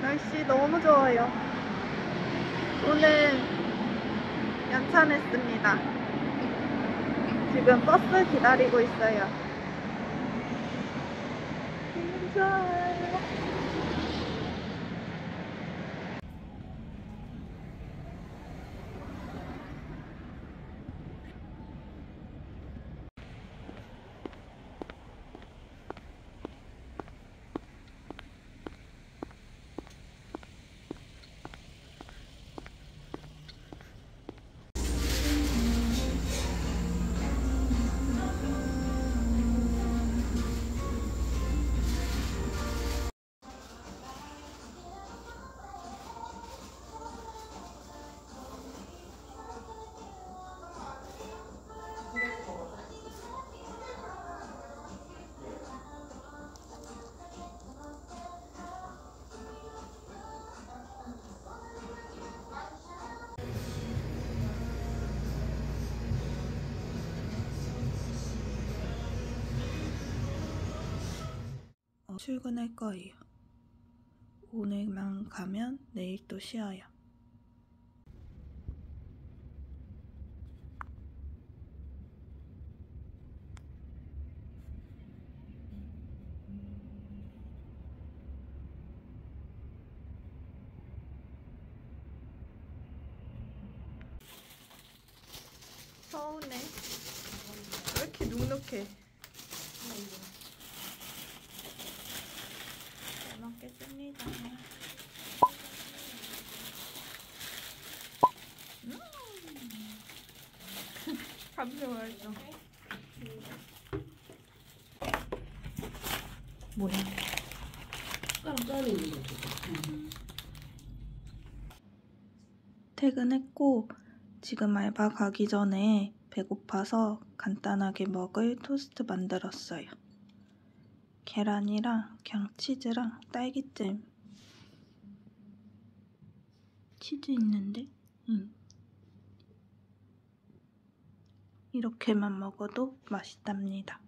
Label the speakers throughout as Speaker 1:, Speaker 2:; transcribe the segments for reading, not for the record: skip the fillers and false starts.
Speaker 1: 날씨 너무 좋아요. 오늘 연찬했습니다. 지금 버스 기다리고 있어요. 너무 좋아요. 출근할 거예요. 오늘만 가면 내일 또 쉬어요. 서운해. 왜 이렇게 눅눅해? 잘 먹겠습니다. 감정 맛있어. 뭐야? 퇴근했고 지금 알바 가기 전에 배고파서 간단하게 먹을 토스트 만들었어요. 계란이랑 그냥 치즈랑 딸기잼. 치즈 있는데? 응. 이렇게만 먹어도 맛있답니다.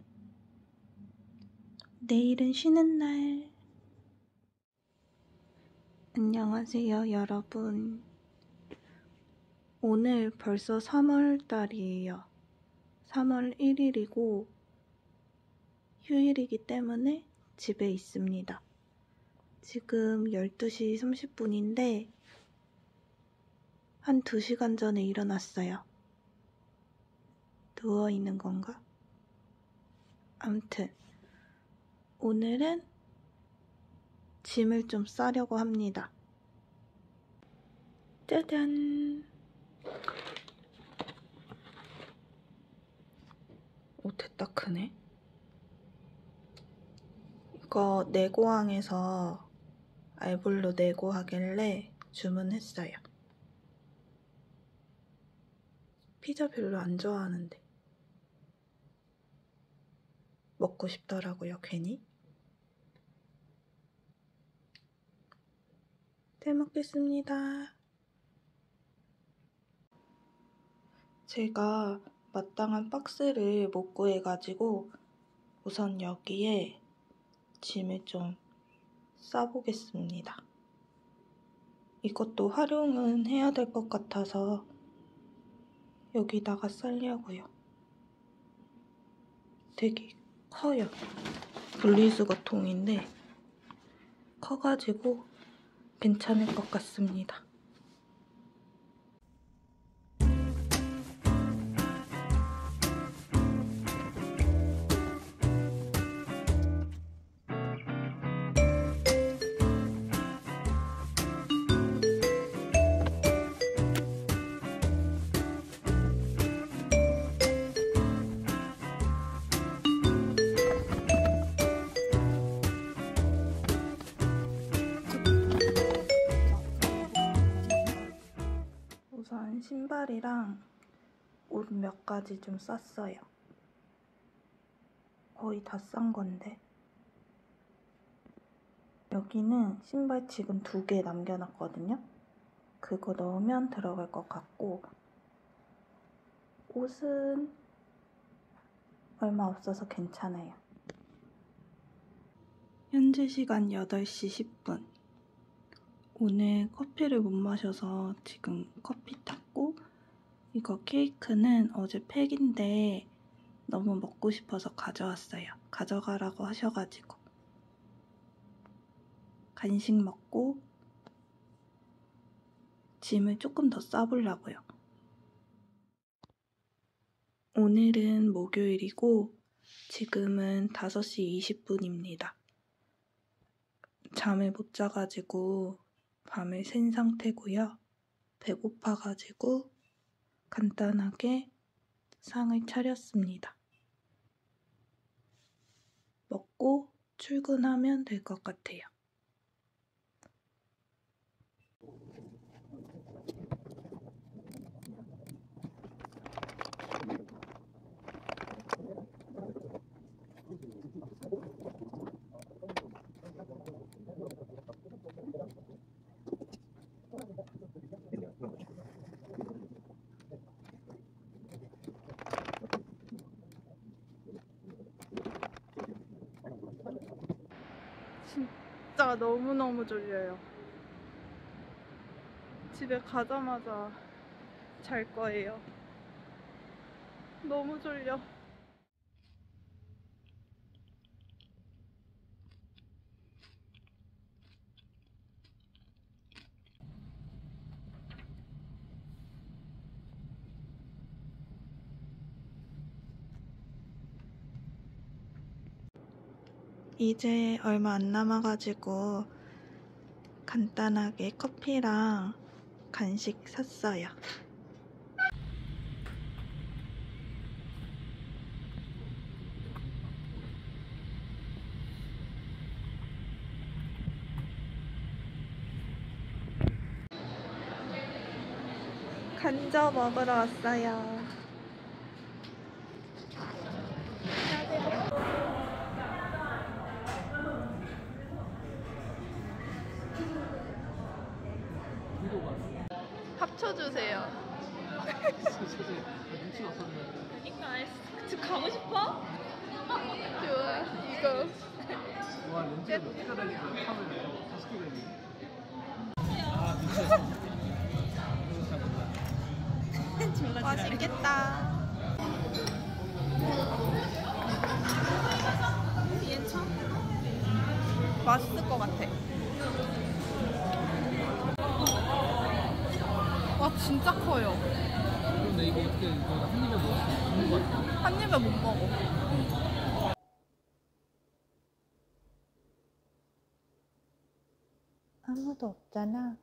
Speaker 1: 내일은 쉬는 날. 안녕하세요, 여러분. 오늘 벌써 3월달이에요. 3월 1일이고 휴일이기 때문에 집에 있습니다. 지금 12시 30분인데 한 2시간 전에 일어났어요. 누워있는 건가? 암튼 오늘은 짐을 좀 싸려고 합니다. 짜잔! 오, 됐다 크네. 이거 내고항에서 알볼로 내고 하길래 주문했어요. 피자 별로 안 좋아하는데 먹고 싶더라고요, 괜히. 잘 먹겠습니다. 제가 마땅한 박스를 못 구해가지고 우선 여기에 짐을 좀 싸보겠습니다. 이것도 활용은 해야 될 것 같아서 여기다가 싸려고요. 되게 커요. 분리수거 통인데 커가지고 괜찮을 것 같습니다. 우선 신발이랑 옷 몇 가지 좀 쌌어요. 거의 다 싼 건데. 여기는 신발 지금 2개 남겨놨거든요. 그거 넣으면 들어갈 것 같고 옷은 얼마 없어서 괜찮아요. 현재 시간 8시 10분. 오늘 커피를 못 마셔서 지금 커피 탔고, 이거 케이크는 어제 팩인데 너무 먹고 싶어서 가져왔어요. 가져가라고 하셔가지고. 간식 먹고 짐을 조금 더 싸보려고요. 오늘은 목요일이고 지금은 5시 20분입니다. 잠을 못 자가지고 밤을 샌 상태고요. 배고파가지고 간단하게 상을 차렸습니다. 먹고 출근하면 될 것 같아요. 진짜 너무너무 졸려요. 집에 가자마자 잘 거예요. 너무 졸려. 이제 얼마 안 남아가지고 간단하게 커피랑 간식 샀어요. 간저 먹으러 왔어요. 합쳐주세요. 그러니까 집 가고 싶어? 좋아. 이거.
Speaker 2: 와, 렌즈가 몇 개가 달리고 카메라에 5개 달리고.
Speaker 1: 맛있겠다. 맛있을 것 같아. 와, 진짜 커요.
Speaker 2: 근데 이거 어떻게 이거 한 입에 먹을 수 있는 거 같아?
Speaker 1: 한 입에 못 먹어. 아무도 없잖아.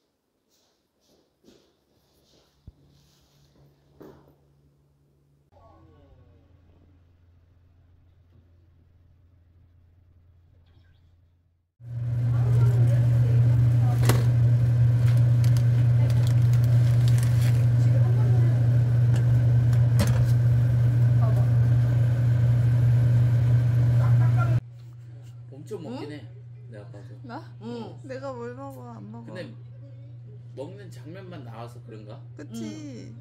Speaker 2: 엄청 먹긴 해. 내가 봐서.
Speaker 1: 나? 응. 내가 뭘 먹어? 안 먹어.
Speaker 2: 근데 먹는 장면만 나와서 그런가?
Speaker 1: 그치?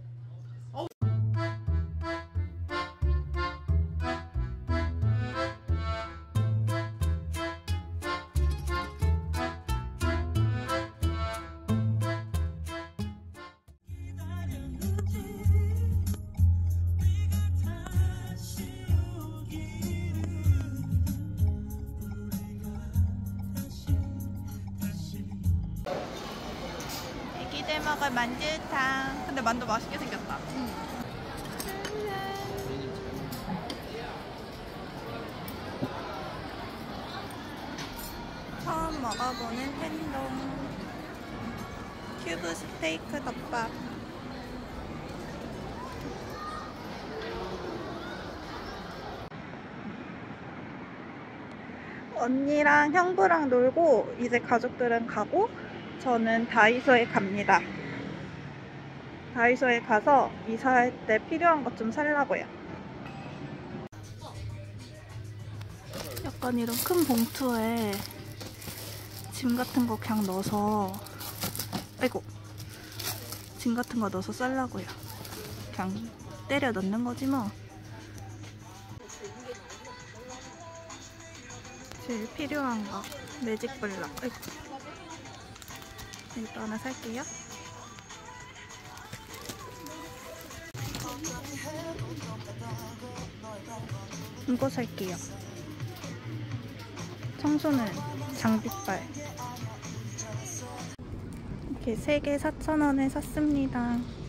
Speaker 1: 애기들 먹을 만두탕. 근데 만두 맛있게 생겼다. 처음 먹어보는 텐동 큐브 스테이크 덮밥. 언니랑 형부랑 놀고 이제 가족들은 가고 저는 다이소에 갑니다. 다이소에 가서 이사할 때 필요한 것 좀 사려고요. 약간 이런 큰 봉투에 짐 같은 거 그냥 넣어서, 아이고, 짐 같은 거 넣어서 싸려고요. 그냥 때려 넣는 거지 뭐. 제일 필요한 거 매직 블럭. 아이고. 이것도 하나 살게요. 이거 살게요. 청소는 장비빨. 이렇게 3개 4,000원에 샀습니다.